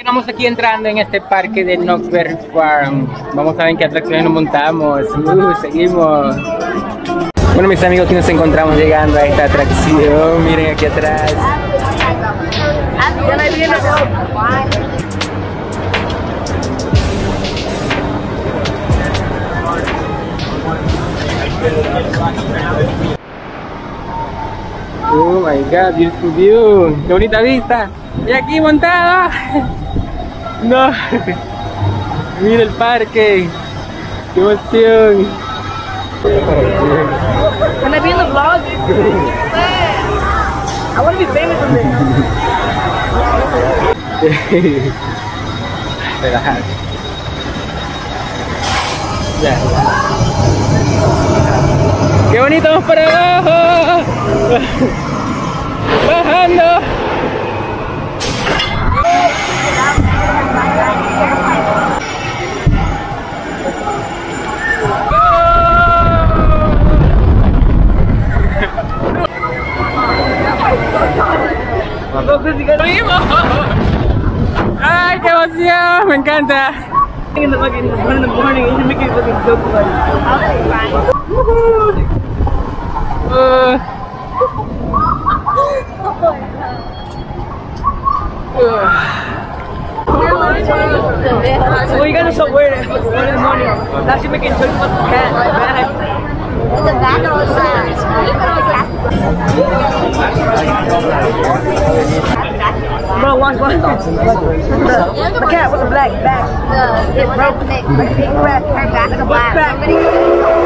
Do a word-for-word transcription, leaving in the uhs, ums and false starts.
Estamos aquí entrando en este parque de Knottberg Farm. Vamos a ver en qué atracciones nos montamos. Uh, seguimos. Bueno, mis amigos, aquí nos encontramos llegando a esta atracción. Miren aquí atrás. Oh my god, beautiful view. Qué bonita vista. Y aquí montada. No. Mira el parque. Qué emoción. Can I be in the vlog? I want to be famous on this. Relajar. Ya. ¡Qué bonito! ¡Vamos para abajo! ¡Bajando! ¡Ay, qué emoción! ¡Me encanta! In the fucking one in the morning, you should make it fucking so fun. Uh, Well, you guys are so weird. It's like one in the morning. Now she's making jokes about the cat. Like bad. The back of the size. Bro, watch, watch. The, the cat with the black back. The, it broke the, like, pink red, her back in the black. Back.